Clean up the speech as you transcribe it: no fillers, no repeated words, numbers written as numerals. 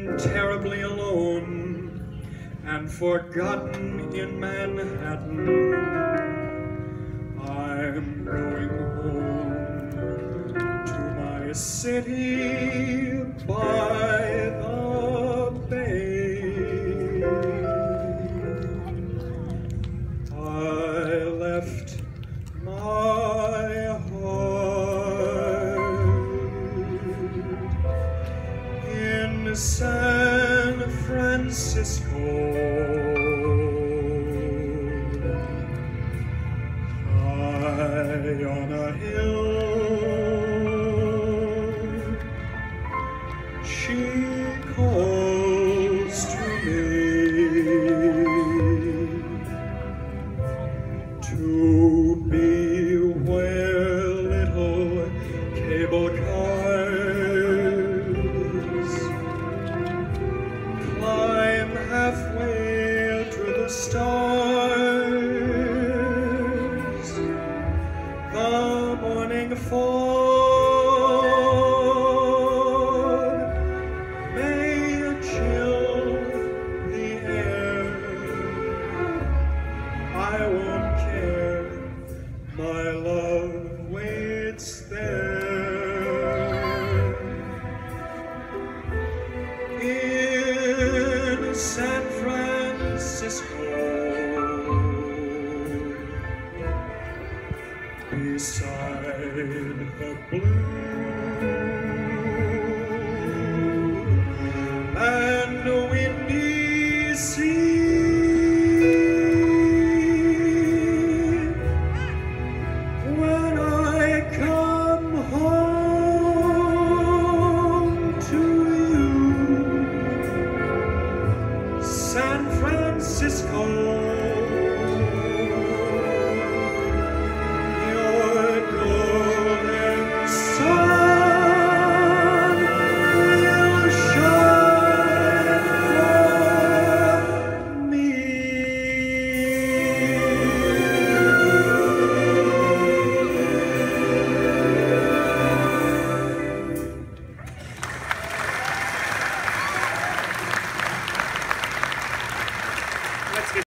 terribly alone and forgotten in Manhattan. I'm going home to my city by the bay. I left my heart in San Francisco. High on a hill, she calls to me to be where little cable cars climb halfway to the stars. The morning fog may chill the air. I won't care, my love waits there. In San Francisco, beside the blue and windy sea, when I come home to you, San Francisco.